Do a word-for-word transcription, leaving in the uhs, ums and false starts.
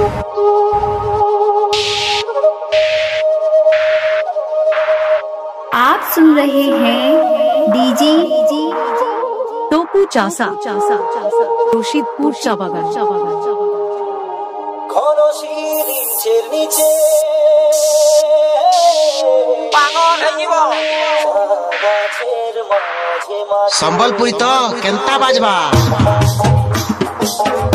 आप सुन रहे हैं डीजे टोपू चासा चासा चासा রশিদপুর চাবাগান চাবাগান ঘন শিরিচের নিচে পাগল হইব গাছের মাঝে মাঝে সম্বলপুরি তো কেনতা বাজবা।